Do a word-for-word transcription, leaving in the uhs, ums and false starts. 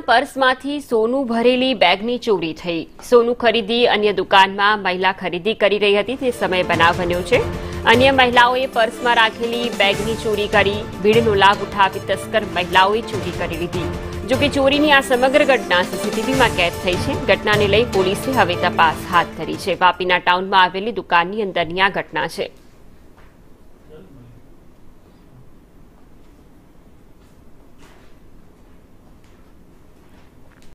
पर्समांथी सोनू भरेली बेगनी चोरी थई। सोनू खरीदी अन्य दुकानमां महिला खरीदी करी रही हती ते समय बनाव बन्यो छे। अन्य महिलाओए पर्समां राखेली बेगनी चोरी करी भीड़नो लाभ उठावी तस्कर महिलाओए चोरी करी लीधी। जो कि चोरीनी आ समग्र घटना सीसीटीवीमां कैद थई छे। घटनाने लई पोलीसे हवे तपास हाथ धरी छे। वापीना टाउનમાં આવેલી દુકાનની અંદરની આ ઘટના છે।